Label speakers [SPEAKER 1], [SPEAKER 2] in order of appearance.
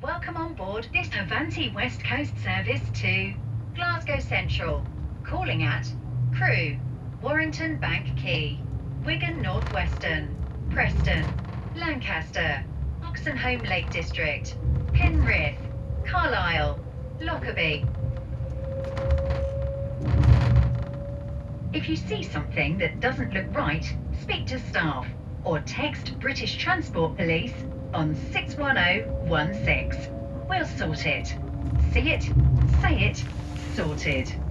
[SPEAKER 1] Welcome on board this Avanti West Coast service to Glasgow Central. Calling at Crewe, Warrington Bank Quay, Wigan North Western, Preston, Lancaster, Oxenholme Lake District, Penrith, Carlisle, Lockerbie. If you see something that doesn't look right, speak to staff or text British Transport Police on 61016. We'll sort it. See it, say it, sorted.